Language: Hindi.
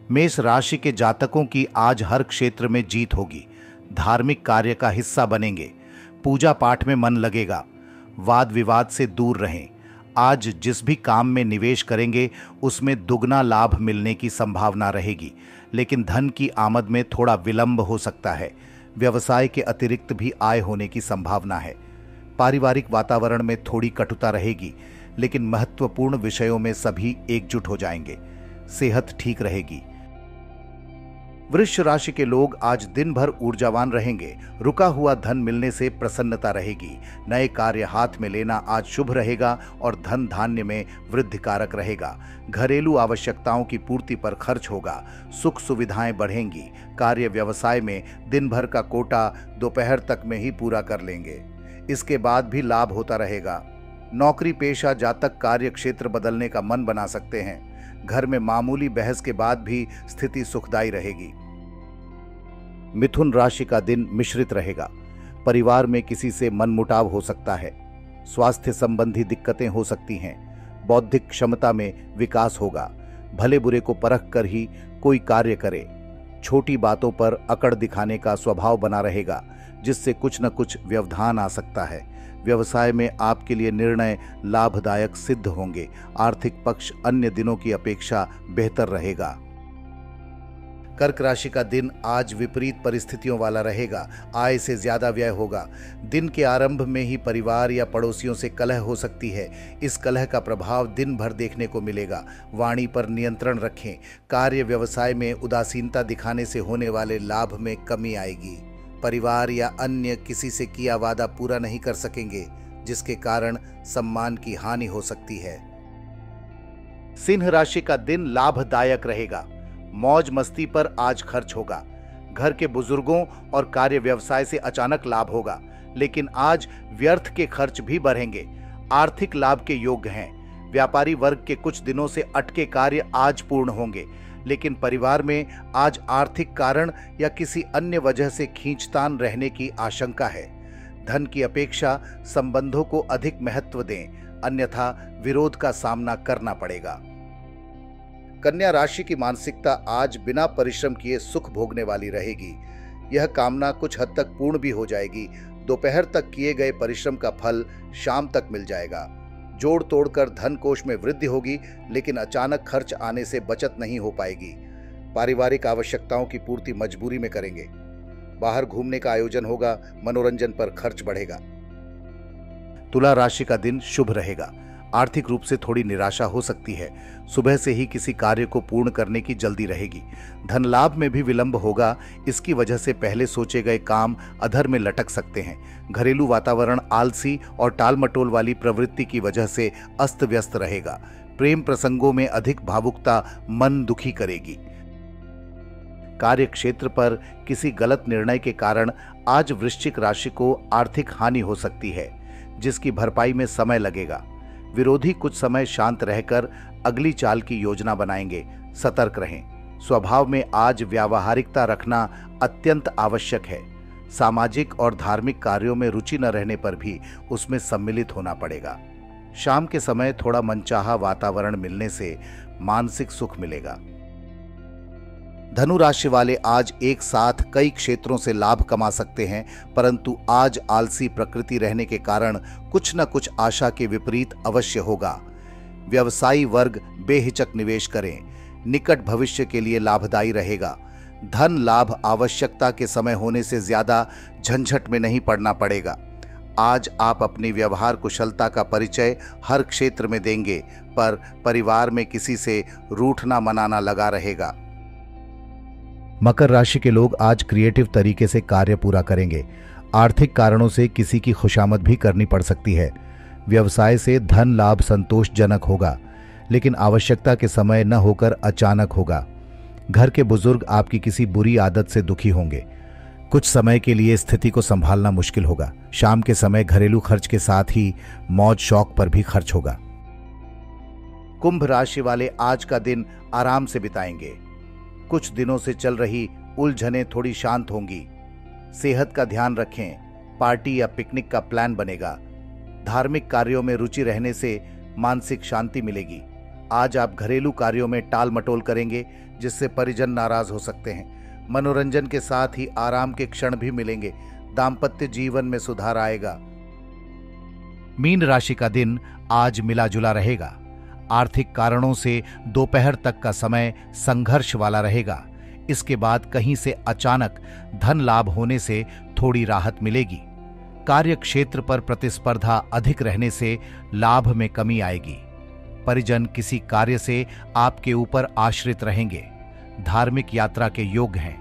मेष राशि के जातकों की आज हर क्षेत्र में जीत होगी। धार्मिक कार्य का हिस्सा बनेंगे। पूजा पाठ में मन लगेगा। वाद विवाद से दूर रहें। आज जिस भी काम में निवेश करेंगे उसमें दुगना लाभ मिलने की संभावना रहेगी, लेकिन धन की आमद में थोड़ा विलंब हो सकता है। व्यवसाय के अतिरिक्त भी आय होने की संभावना है। पारिवारिक वातावरण में थोड़ी कटुता रहेगी, लेकिन महत्वपूर्ण विषयों में सभी एकजुट हो जाएंगे। सेहत ठीक रहेगी। वृष राशि के लोग आज दिन भर ऊर्जावान रहेंगे। रुका हुआ धन मिलने से प्रसन्नता रहेगी। नए कार्य हाथ में लेना आज शुभ रहेगा और धन धान्य में वृद्धिकारक रहेगा। घरेलू आवश्यकताओं की पूर्ति पर खर्च होगा। सुख सुविधाएं बढ़ेंगी। कार्य व्यवसाय में दिन भर का कोटा दोपहर तक में ही पूरा कर लेंगे। इसके बाद भी लाभ होता रहेगा। नौकरी पेशा जातक कार्य क्षेत्र बदलने का मन बना सकते हैं। घर में मामूली बहस के बाद भी स्थिति सुखदायी रहेगी। मिथुन राशि का दिन मिश्रित रहेगा। परिवार में किसी से मनमुटाव हो सकता है। स्वास्थ्य संबंधी दिक्कतें हो सकती हैं। बौद्धिक क्षमता में विकास होगा। भले बुरे को परख कर ही कोई कार्य करे। छोटी बातों पर अकड़ दिखाने का स्वभाव बना रहेगा, जिससे कुछ न कुछ व्यवधान आ सकता है। व्यवसाय में आपके लिए निर्णय लाभदायक सिद्ध होंगे। आर्थिक पक्ष अन्य दिनों की अपेक्षा बेहतर रहेगा। कर्क राशि का दिन आज विपरीत परिस्थितियों वाला रहेगा। आय से ज्यादा व्यय होगा। दिन के आरंभ में ही परिवार या पड़ोसियों से कलह हो सकती है। इस कलह का प्रभाव दिन भर देखने को मिलेगा। वाणी पर नियंत्रण रखें। कार्य व्यवसाय में उदासीनता दिखाने से होने वाले लाभ में कमी आएगी। परिवार या अन्य किसी से किया वादा पूरा नहीं कर सकेंगे, जिसके कारण सम्मान की हानि हो सकती है। सिंह राशि का दिन लाभदायक रहेगा। मौज मस्ती पर आज खर्च होगा। घर के बुजुर्गों और कार्य व्यवसाय से अचानक लाभ होगा, लेकिन आज व्यर्थ के खर्च भी बढ़ेंगे। आर्थिक लाभ के योग्य हैं। व्यापारी वर्ग के कुछ दिनों से अटके कार्य आज पूर्ण होंगे, लेकिन परिवार में आज आर्थिक कारण या किसी अन्य वजह से खींचतान रहने की आशंका है। धन की अपेक्षा संबंधों को अधिक महत्व दें, अन्यथा विरोध का सामना करना पड़ेगा। कन्या राशि की मानसिकता आज बिना परिश्रम किए सुख भोगने वाली रहेगी। यह कामना कुछ हद तक पूर्ण भी हो जाएगी। दोपहर तक किए गए परिश्रम का फल शाम तक मिल जाएगा। जोड़ तोड़कर धन कोष में वृद्धि होगी, लेकिन अचानक खर्च आने से बचत नहीं हो पाएगी। पारिवारिक आवश्यकताओं की पूर्ति मजबूरी में करेंगे। बाहर घूमने का आयोजन होगा। मनोरंजन पर खर्च बढ़ेगा। तुला राशि का दिन शुभ रहेगा। आर्थिक रूप से थोड़ी निराशा हो सकती है। सुबह से ही किसी कार्य को पूर्ण करने की जल्दी रहेगी। धन लाभ में भी विलंब होगा। इसकी वजह से पहले सोचे गए काम अधर में लटक सकते हैं। घरेलू वातावरण आलसी और टालमटोल वाली प्रवृत्ति की वजह से अस्त व्यस्त रहेगा। प्रेम प्रसंगों में अधिक भावुकता मन दुखी करेगी। कार्य क्षेत्र पर किसी गलत निर्णय के कारण आज वृश्चिक राशि को आर्थिक हानि हो सकती है, जिसकी भरपाई में समय लगेगा। विरोधी कुछ समय शांत रहकर अगली चाल की योजना बनाएंगे। सतर्क रहें। स्वभाव में आज व्यावहारिकता रखना अत्यंत आवश्यक है। सामाजिक और धार्मिक कार्यों में रुचि न रहने पर भी उसमें सम्मिलित होना पड़ेगा। शाम के समय थोड़ा मनचाहा वातावरण मिलने से मानसिक सुख मिलेगा। धनु राशि वाले आज एक साथ कई क्षेत्रों से लाभ कमा सकते हैं, परंतु आज आलसी प्रकृति रहने के कारण कुछ न कुछ आशा के विपरीत अवश्य होगा। व्यवसायी वर्ग बेहिचक निवेश करें। निकट भविष्य के लिए लाभदायी रहेगा। धन लाभ आवश्यकता के समय होने से ज्यादा झंझट में नहीं पड़ना पड़ेगा। आज आप अपनी व्यवहार कुशलता का परिचय हर क्षेत्र में देंगे, पर परिवार में किसी से रूठना मनाना लगा रहेगा। मकर राशि के लोग आज क्रिएटिव तरीके से कार्य पूरा करेंगे। आर्थिक कारणों से किसी की खुशामद भी करनी पड़ सकती है। व्यवसाय से धन लाभ संतोषजनक होगा, लेकिन आवश्यकता के समय न होकर अचानक होगा। घर के बुजुर्ग आपकी किसी बुरी आदत से दुखी होंगे। कुछ समय के लिए स्थिति को संभालना मुश्किल होगा। शाम के समय घरेलू खर्च के साथ ही मौज शौक पर भी खर्च होगा। कुंभ राशि वाले आज का दिन आराम से बिताएंगे। कुछ दिनों से चल रही उलझनें थोड़ी शांत होंगी। सेहत का ध्यान रखें। पार्टी या पिकनिक का प्लान बनेगा। धार्मिक कार्यों में रुचि रहने से मानसिक शांति मिलेगी। आज आप घरेलू कार्यों में टाल मटोल करेंगे, जिससे परिजन नाराज हो सकते हैं। मनोरंजन के साथ ही आराम के क्षण भी मिलेंगे। दाम्पत्य जीवन में सुधार आएगा। मीन राशि का दिन आज मिला जुला रहेगा। आर्थिक कारणों से दोपहर तक का समय संघर्ष वाला रहेगा। इसके बाद कहीं से अचानक धन लाभ होने से थोड़ी राहत मिलेगी। कार्य क्षेत्र पर प्रतिस्पर्धा अधिक रहने से लाभ में कमी आएगी। परिजन किसी कार्य से आपके ऊपर आश्रित रहेंगे। धार्मिक यात्रा के योग हैं।